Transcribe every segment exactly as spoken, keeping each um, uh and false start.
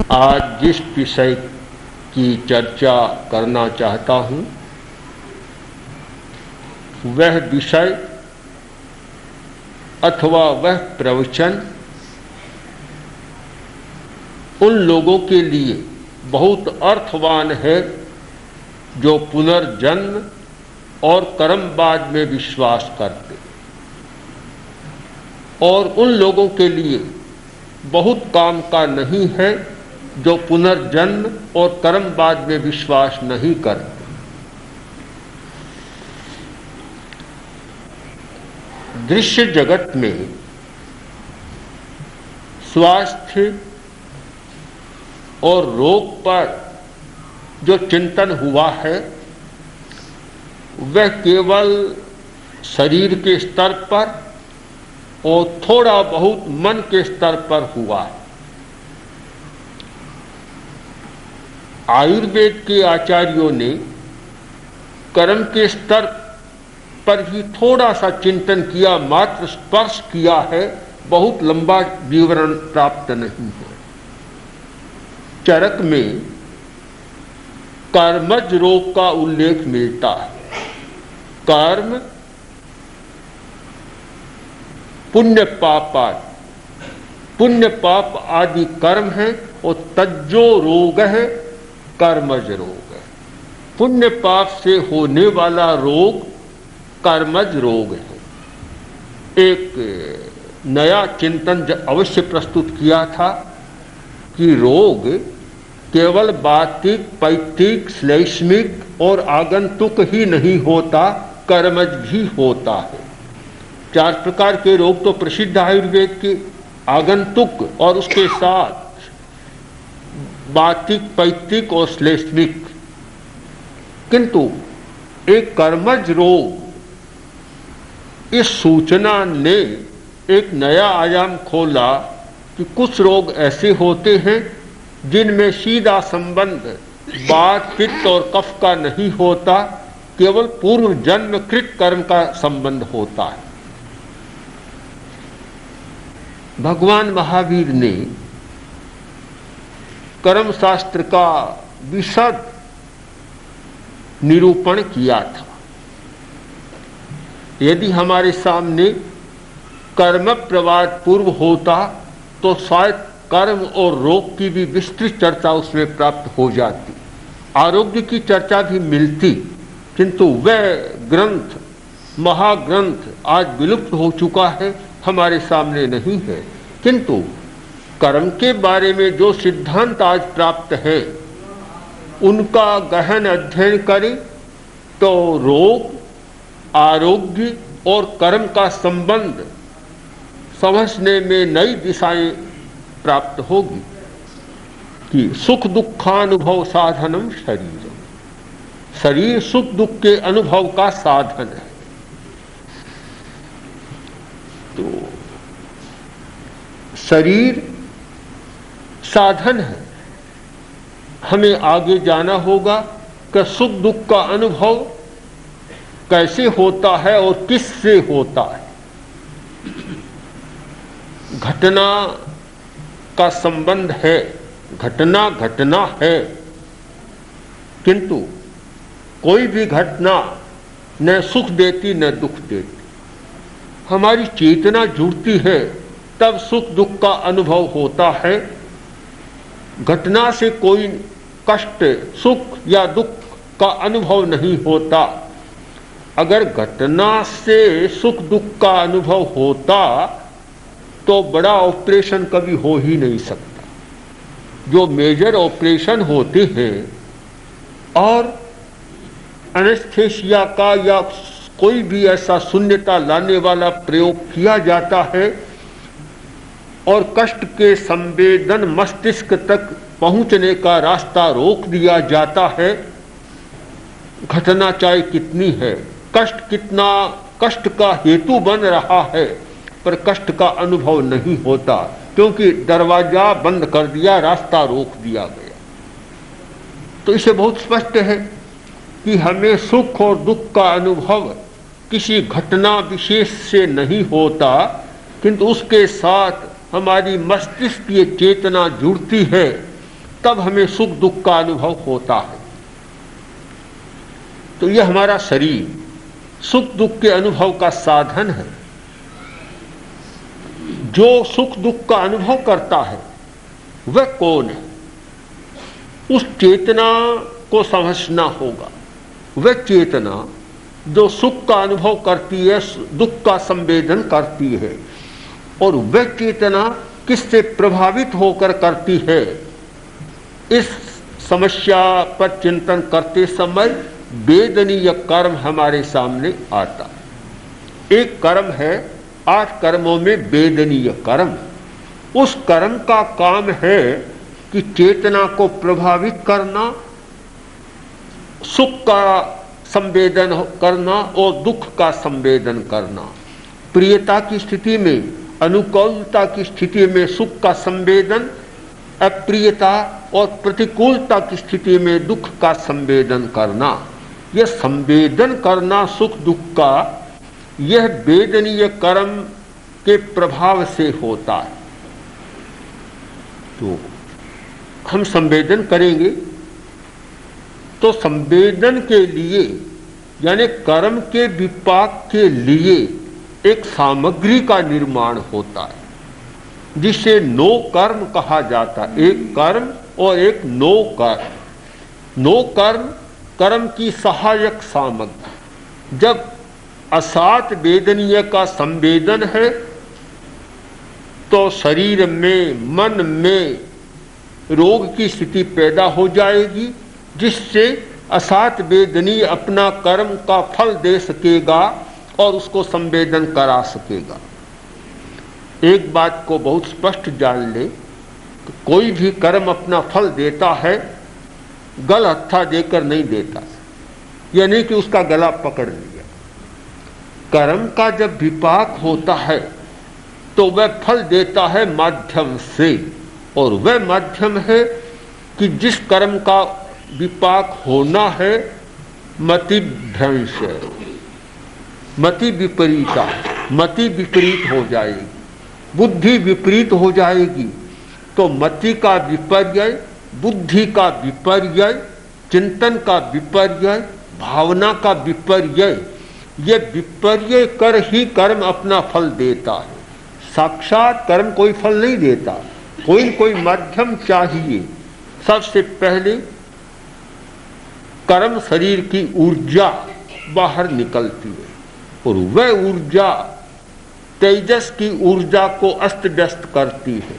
आज जिस विषय की चर्चा करना चाहता हूँ वह विषय अथवा वह प्रवचन उन लोगों के लिए बहुत अर्थवान है जो पुनर्जन्म और कर्मवाद में विश्वास करते, और उन लोगों के लिए बहुत काम का नहीं है जो पुनर्जन्म और कर्मवाद में विश्वास नहीं करते। दृश्य जगत में स्वास्थ्य और रोग पर जो चिंतन हुआ है वह केवल शरीर के स्तर पर और थोड़ा बहुत मन के स्तर पर हुआ है। आयुर्वेद के आचार्यों ने कर्म के स्तर पर ही थोड़ा सा चिंतन किया, मात्र स्पर्श किया है, बहुत लंबा विवरण प्राप्त नहीं है। चरक में कर्मज रोग का उल्लेख मिलता है। कर्म पुण्य पाप आदि पुण्य पाप आदि कर्म है और तज्जो रोग है कर्मज रोग है। पुण्य पाप से होने वाला रोग कर्मज रोग है। एक नया चिंतन अवश्य प्रस्तुत किया था कि रोग केवल बातिक, पैतिक, श्लैष्मिक और आगंतुक ही नहीं होता, कर्मज भी होता है। चार प्रकार के रोग तो प्रसिद्ध आयुर्वेद के, आगंतुक और उसके साथ बातिक, पैतिक और श्लैष्मिक, किंतु एक कर्मज रोग, इस सूचना ने एक नया आयाम खोला कि कुछ रोग ऐसे होते हैं जिनमें सीधा संबंध वात, पित्त और कफ का नहीं होता, केवल पूर्व जन्मकृत कर्म का संबंध होता है। भगवान महावीर ने कर्म शास्त्र का विशद निरूपण किया था। यदि हमारे सामने कर्म प्रवाद पूर्व होता तो शायद कर्म और रोग की भी विस्तृत चर्चा उसमें प्राप्त हो जाती, आरोग्य की चर्चा भी मिलती, किंतु वह ग्रंथ, महाग्रंथ आज विलुप्त हो चुका है, हमारे सामने नहीं है। किंतु कर्म के बारे में जो सिद्धांत आज प्राप्त है उनका गहन अध्ययन करें तो रोग, आरोग्य और कर्म का संबंध समझने में नई दिशाएं प्राप्त होगी कि सुख दुखानुभव साधनम शरीर, शरीर सुख दुख के अनुभव का साधन है। तो शरीर साधन है, हमें आगे जाना होगा कि सुख दुख का अनुभव कैसे होता है और किससे होता है। घटना का संबंध है, घटना घटना है, किंतु कोई भी घटना न सुख देती न दुख देती। हमारी चेतना जुड़ती है तब सुख दुख का अनुभव होता है। घटना से कोई कष्ट, सुख या दुख का अनुभव नहीं होता। अगर घटना से सुख दुख का अनुभव होता तो बड़ा ऑपरेशन कभी हो ही नहीं सकता। जो मेजर ऑपरेशन होते हैं और एनेस्थेसिया का या कोई भी ऐसा शून्यता लाने वाला प्रयोग किया जाता है और कष्ट के संवेदन मस्तिष्क तक पहुंचने का रास्ता रोक दिया जाता है, घटना चाहे कितनी है, कष्ट कितना कष्ट का हेतु बन रहा है, पर कष्ट का अनुभव नहीं होता क्योंकि दरवाजा बंद कर दिया, रास्ता रोक दिया गया। तो इसे बहुत स्पष्ट है कि हमें सुख और दुख का अनुभव किसी घटना विशेष से नहीं होता, किंतु उसके साथ हमारी मस्तिष्क की चेतना जुड़ती है तब हमें सुख दुख का अनुभव होता है। तो यह हमारा शरीर सुख दुख के अनुभव का साधन है। जो सुख दुख का अनुभव करता है वह कौन है, उस चेतना को समझना होगा। वह चेतना जो सुख का अनुभव करती है, दुख का संवेदन करती है, और वह चेतना किससे प्रभावित होकर करती है, इस समस्या पर चिंतन करते समय वेदनीय कर्म हमारे सामने आता है। एक कर्म है, आठ कर्मों में वेदनीय कर्म। उस कर्म का काम है कि चेतना को प्रभावित करना, सुख का संवेदन करना और दुख का संवेदन करना। प्रियता की स्थिति में, अनुकूलता की स्थिति में सुख का संवेदन, अप्रियता और प्रतिकूलता की स्थिति में दुख का संवेदन करना। यह संवेदन करना सुख दुख का, यह वेदनीय कर्म के प्रभाव से होता है। तो हम संवेदन करेंगे तो संवेदन के लिए यानी कर्म के विपाक के लिए एक सामग्री का निर्माण होता है, जिसे नो कर्म कहा जाता है। एक कर्म और एक नो कर्म। नो कर्म कर्म की सहायक सामग्री। जब असात वेदनीय का संवेदन है तो शरीर में, मन में रोग की स्थिति पैदा हो जाएगी, जिससे असात वेदनीय अपना कर्म का फल दे सकेगा और उसको संवेदन करा सकेगा। एक बात को बहुत स्पष्ट जान ले कि कोई भी कर्म अपना फल देता है, गल हत्था देकर नहीं देता। यह नहीं कि उसका गला पकड़ लिया। कर्म का जब विपाक होता है तो वह फल देता है माध्यम से, और वह माध्यम है कि जिस कर्म का विपाक होना है मति भ्रंश है, मति विपरीता, मति विपरीत हो जाएगी, बुद्धि विपरीत हो जाएगी। तो मति का विपर्य, बुद्धि का विपर्य, चिंतन का विपर्य, भावना का विपर्य, ये विपर्य कर ही कर्म अपना फल देता है। साक्षात कर्म कोई फल नहीं देता, कोई कोई माध्यम चाहिए। सबसे पहले कर्म शरीर की ऊर्जा बाहर निकलती है, और वह ऊर्जा तेजस की ऊर्जा को अस्त व्यस्त करती है।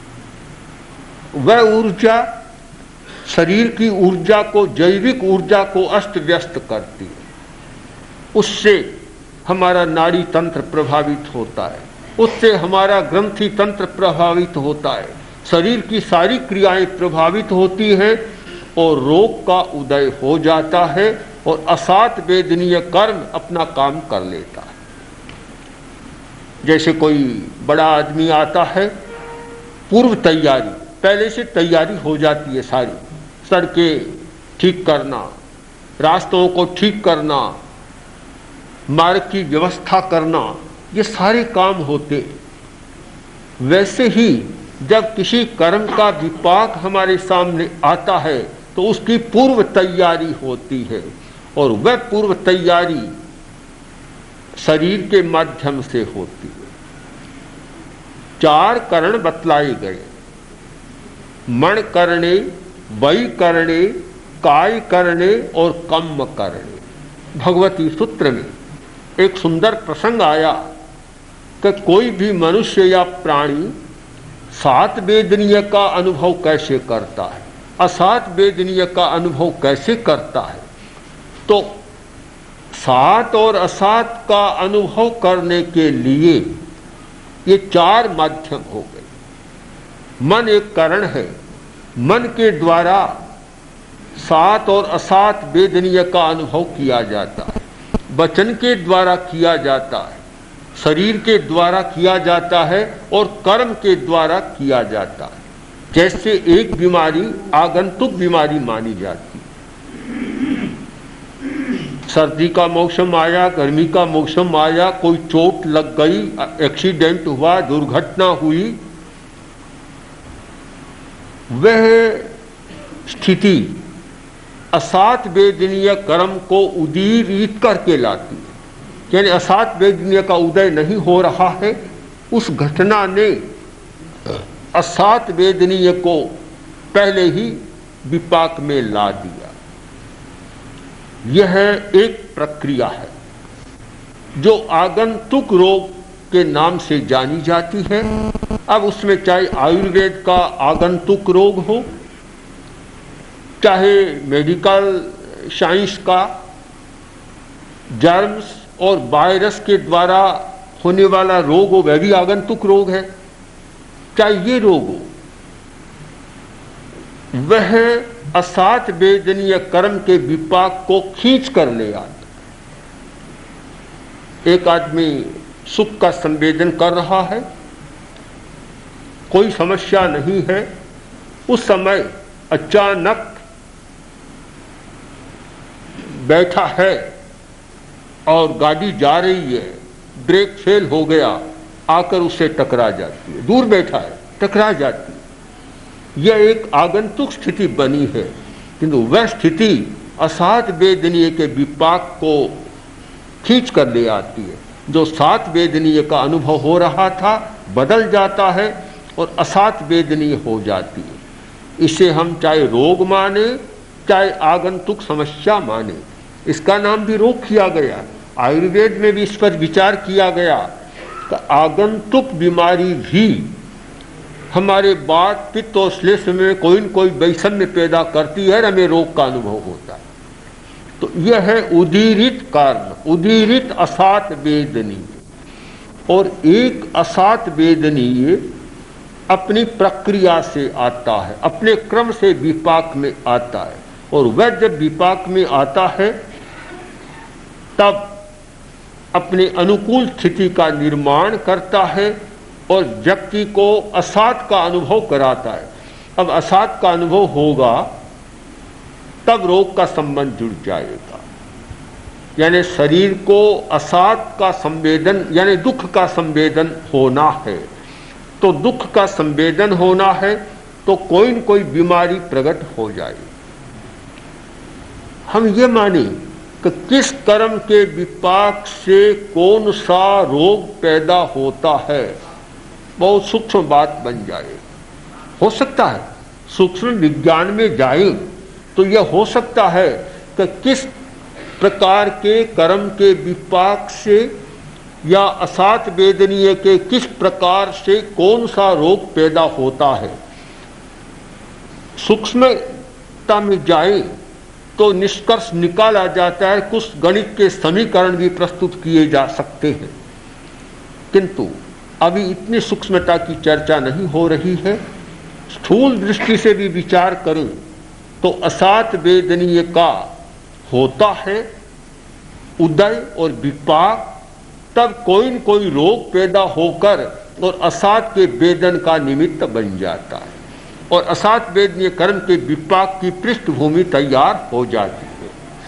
वह ऊर्जा शरीर की ऊर्जा को, जैविक ऊर्जा को अस्त व्यस्त करती है। उससे हमारा नाड़ी तंत्र प्रभावित होता है, उससे हमारा ग्रंथि तंत्र प्रभावित होता है, शरीर की सारी क्रियाएं प्रभावित होती हैं और रोग का उदय हो जाता है, और असात वेदनीय कर्म अपना काम कर लेता है। जैसे कोई बड़ा आदमी आता है, पूर्व तैयारी, पहले से तैयारी हो जाती है सारी, सड़कें ठीक करना, रास्तों को ठीक करना, मार्ग की व्यवस्था करना, ये सारे काम होते। वैसे ही जब किसी कर्म का विपाक हमारे सामने आता है तो उसकी पूर्व तैयारी होती है, और वह पूर्व तैयारी शरीर के माध्यम से होती है। चार करण बतलाए गए, मन करने, वै करने, काय करने और कम्म करने। भगवती सूत्र में एक सुंदर प्रसंग आया कि कोई भी मनुष्य या प्राणी सात वेदनीय का अनुभव कैसे करता है, असात वेदनीय का अनुभव कैसे करता है। तो सात और असात का अनुभव करने के लिए ये चार माध्यम हो गए। मन एक कारण है, मन के द्वारा सात और असात वेदनीय का अनुभव किया जाता है, वचन के द्वारा किया जाता है, शरीर के द्वारा किया जाता है और कर्म के द्वारा किया जाता है। जैसे एक बीमारी आगंतुक बीमारी मानी जाती है। सर्दी का मौसम आया, गर्मी का मौसम आया, कोई चोट लग गई, एक्सीडेंट हुआ, दुर्घटना हुई, वह स्थिति असात वेदनीय कर्म को उदीरित करके लाती है, यानी असात वेदनीय का उदय नहीं हो रहा है, उस घटना ने असात वेदनीय को पहले ही विपाक में ला दिया। यह एक प्रक्रिया है जो आगंतुक रोग के नाम से जानी जाती है। अब उसमें चाहे आयुर्वेद का आगंतुक रोग हो, चाहे मेडिकल साइंस का जर्म्स और वायरस के द्वारा होने वाला रोग हो, वह भी आगंतुक रोग है, चाहे ये रोग हो, वह असात वेदनीय कर्म के विपाक को खींच कर ले आता। एक आदमी सुख का संवेदन कर रहा है, कोई समस्या नहीं है, उस समय अचानक बैठा है और गाड़ी जा रही है, ब्रेक फेल हो गया, आकर उससे टकरा जाती है, दूर बैठा है टकरा जाती है। यह एक आगंतुक स्थिति बनी है, किंतु वह स्थिति असात वेदनीय के विपाक को खींच कर ले आती है। जो सात वेदनीय का अनुभव हो रहा था बदल जाता है और असात वेदनीय हो जाती है। इसे हम चाहे रोग माने चाहे आगंतुक समस्या माने, इसका नाम भी रोग किया गया। आयुर्वेद में भी इस पर विचार किया गया कि आगंतुक बीमारी भी हमारे वात पित्त और श्लेष्म में कोई न कोई वैषम्य पैदा करती है, हमें रोग का अनुभव होता है। तो यह है उदीरित कारण, उदीरित असात वेदनीय। और एक असात वेदनीय अपनी प्रक्रिया से आता है, अपने क्रम से विपाक में आता है, और वह जब विपाक में आता है तब अपने अनुकूल स्थिति का निर्माण करता है और व्यक्ति को असात का अनुभव कराता है। अब असात का अनुभव होगा तब रोग का संबंध जुड़ जाएगा। यानी शरीर को असात का संवेदन यानी दुख का संवेदन होना है, तो दुख का संवेदन होना है तो कोई न कोई बीमारी प्रकट हो जाए। हम ये माने कि किस कर्म के विपाक से कौन सा रोग पैदा होता है, बहुत सूक्ष्म बात बन जाए। हो सकता है सूक्ष्म विज्ञान में जाए तो यह हो सकता है कि किस प्रकार के कर्म के विपाक से या असात वेदनीय के किस प्रकार से कौन सा रोग पैदा होता है। सूक्ष्मता में जाए तो निष्कर्ष निकाला जाता है, कुछ गणित के समीकरण भी प्रस्तुत किए जा सकते हैं, किंतु अभी इतनी सूक्ष्मता की चर्चा नहीं हो रही है। स्थूल दृष्टि से भी विचार करें तो असात वेदनीय का होता है उदय और विपाक, तब कोई न कोई रोग पैदा होकर और असात के वेदन का निमित्त बन जाता है और असात वेदनीय कर्म के विपाक की पृष्ठभूमि तैयार हो जाती है।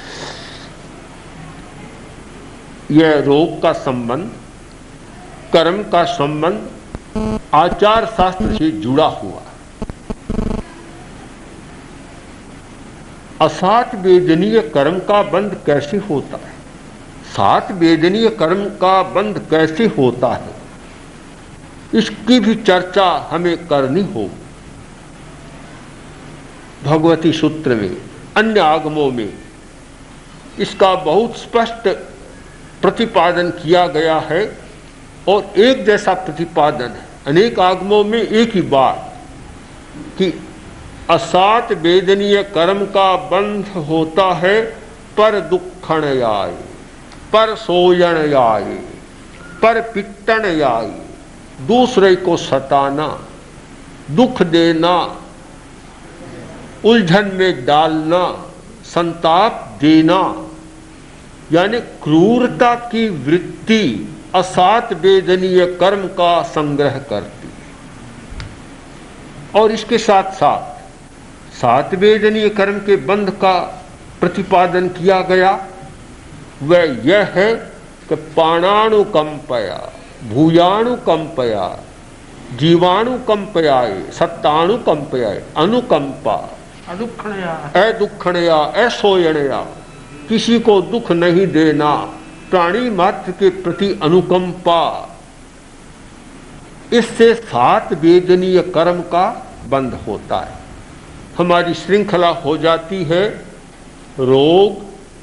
यह रोग का संबंध, कर्म का संबंध आचार शास्त्र से जुड़ा हुआ। असात वेदनीय कर्म का बंध कैसे होता है, सात वेदनीय कर्म का बंध कैसे होता है, इसकी भी चर्चा हमें करनी होगी। भगवती सूत्र में, अन्य आगमों में इसका बहुत स्पष्ट प्रतिपादन किया गया है और एक जैसा प्रतिपादन है अनेक आगमों में एक ही बात कि असात वेदनीय कर्म का बंध होता है पर दुखण आए, पर सोयण आए, पर पिट्टन आए, दूसरे को सताना, दुख देना, उलझन में डालना, संताप देना, यानी क्रूरता की वृत्ति असात वेदनीय कर्म का संग्रह करती है। और इसके साथ साथ सात वेदनीय कर्म के बंध का प्रतिपादन किया गया, वह यह है कि पाणाणुकंपया, भूयाणुकंपया, जीवाणुकंपयाए, सत्ताणुकंपयाए, अनुकंपा, अदुखणया अदुखणया ऐसोयणया, किसी को दुख नहीं देना, प्राणी मात्र के प्रति अनुकंपा। इससे सात वेदनीय कर्म का बंध होता है। हमारी श्रृंखला हो जाती है रोग,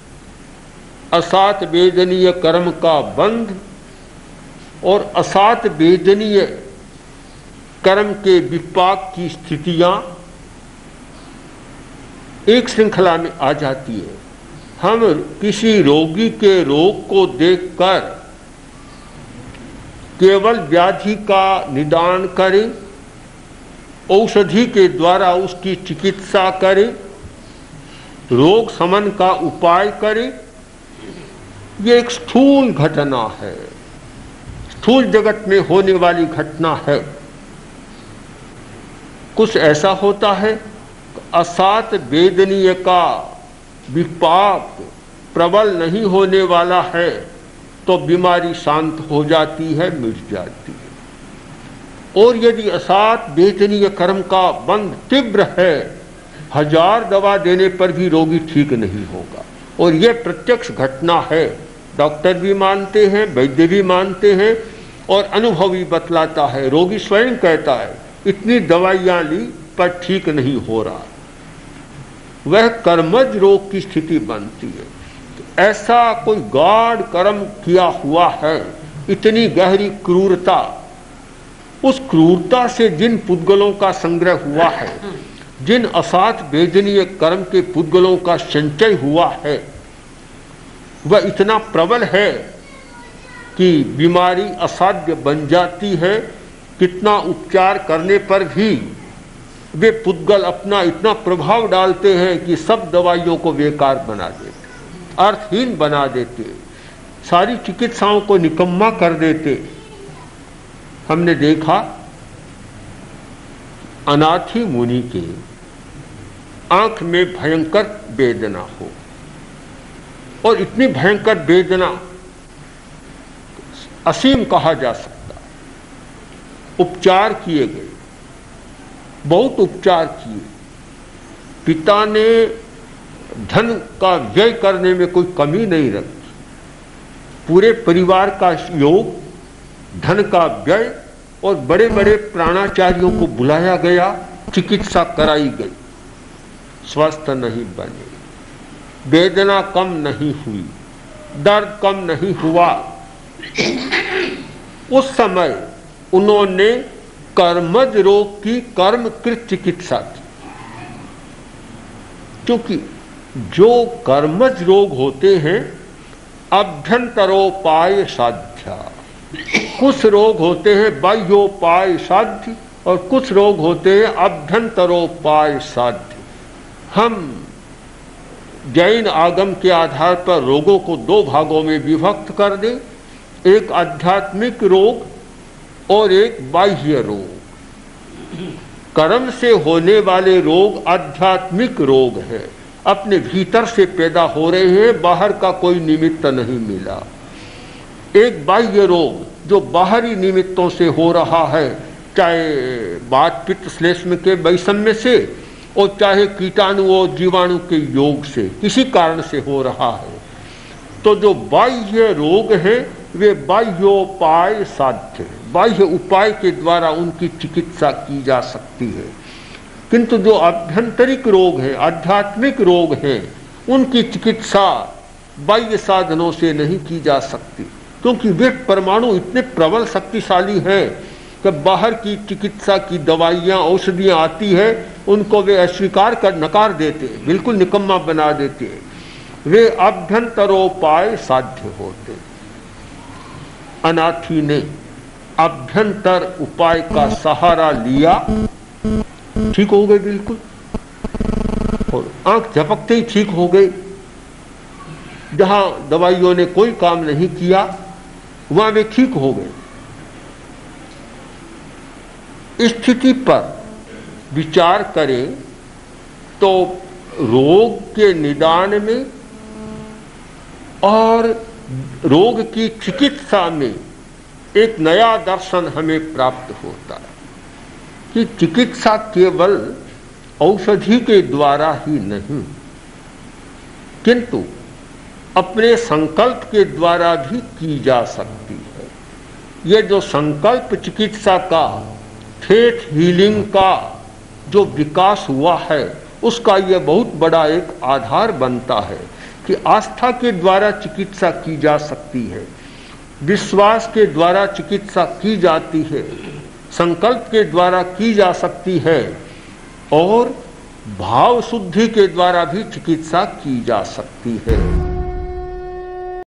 असात वेदनीय कर्म का बंध और असात वेदनीय कर्म के विपाक की स्थितियां एक श्रृंखला में आ जाती है। हम किसी रोगी के रोग को देखकर केवल व्याधि का निदान करें, औषधि के द्वारा उसकी चिकित्सा करें, रोग शमन का उपाय करें, ये एक स्थूल घटना है, स्थूल जगत में होने वाली घटना है। कुछ ऐसा होता है, असात वेदनीय का विपाक प्रबल नहीं होने वाला है तो बीमारी शांत हो जाती है, मिट जाती है। और यदि असात वेदनीय कर्म का बंध तीव्र है, हजार दवा देने पर भी रोगी ठीक नहीं होगा। और यह प्रत्यक्ष घटना है, डॉक्टर भी मानते हैं, वैद्य भी मानते हैं और अनुभव भी बतलाता है। रोगी स्वयं कहता है इतनी दवाइयां ली पर ठीक नहीं हो रहा, वह कर्मज रोग की स्थिति बनती है। तो ऐसा कोई गाढ़ कर्म किया हुआ है, इतनी गहरी क्रूरता, उस क्रूरता से जिन पुद्गलों का संग्रह हुआ है, जिन असात वेदनीय कर्म के पुद्गलों का संचय हुआ है, वह इतना प्रबल है कि बीमारी असाध्य बन जाती है। कितना उपचार करने पर भी वे पुद्गल अपना इतना प्रभाव डालते हैं कि सब दवाइयों को बेकार बना देते, अर्थहीन बना देते, सारी चिकित्साओं को निकम्मा कर देते। हमने देखा अनाथी मुनि के आंख में भयंकर वेदना हो, और इतनी भयंकर वेदना असीम कहा जा सकता। उपचार किए गए, बहुत उपचार किए, पिता ने धन का व्यय करने में कोई कमी नहीं रखी, पूरे परिवार का योग, धन का व्यय, और बड़े बड़े प्राणाचार्यों को बुलाया गया, चिकित्सा कराई गई, स्वस्थ नहीं बने, वेदना कम नहीं हुई, दर्द कम नहीं हुआ। उस समय उन्होंने कर्मज रोग की कर्मकृत चिकित्सा की, क्योंकि जो कर्मज रोग होते हैं अभ्यंतरोपाय साध्या, कुछ रोग होते हैं बाह्योपाय साध्य और कुछ रोग होते हैं अभ्यंतरोपाय साध्य। हम जैन आगम के आधार पर रोगों को दो भागों में विभक्त कर दें, एक आध्यात्मिक रोग और एक बाह्य रोग। कर्म से होने वाले रोग आध्यात्मिक रोग है, अपने भीतर से पैदा हो रहे हैं, बाहर का कोई निमित्त नहीं मिला। एक बाह्य रोग जो बाहरी निमित्तों से हो रहा है, चाहे वात पित्त श्लेष्म के वैषम्य से और चाहे कीटाणु और जीवाणु के योग से, किसी कारण से हो रहा है। तो जो बाह्य रोग है वे बाह्योपाय साध्य, बाह्य उपाय के द्वारा उनकी चिकित्सा की जा सकती है। किंतु जो आभ्यंतरिक रोग है, आध्यात्मिक रोग हैं, उनकी चिकित्सा बाह्य साधनों से नहीं की जा सकती, क्योंकि वे परमाणु इतने प्रबल शक्तिशाली हैं कि बाहर की चिकित्सा की दवाइयाँ औषधियाँ आती है, उनको वे अस्वीकार कर नकार देते, बिल्कुल निकम्मा बना देते। वे अभ्यंतरोपाय साध्य होते। अनाथी ने अभ्यंतर उपाय का सहारा लिया, ठीक हो गए बिल्कुल, और आंख झपकते ही ठीक हो गए। जहां दवाइयों ने कोई काम नहीं किया वहां वे ठीक हो गए। स्थिति पर विचार करें तो रोग के निदान में और रोग की चिकित्सा में एक नया दर्शन हमें प्राप्त होता है कि चिकित्सा केवल औषधि के द्वारा ही नहीं, किंतु अपने संकल्प के द्वारा भी की जा सकती है। ये जो संकल्प चिकित्सा का, फेथ हीलिंग का जो विकास हुआ है, उसका यह बहुत बड़ा एक आधार बनता है कि आस्था के द्वारा चिकित्सा की जा सकती है, विश्वास के द्वारा चिकित्सा की जाती है, संकल्प के द्वारा की जा सकती है और भाव शुद्धि के द्वारा भी चिकित्सा की जा सकती है।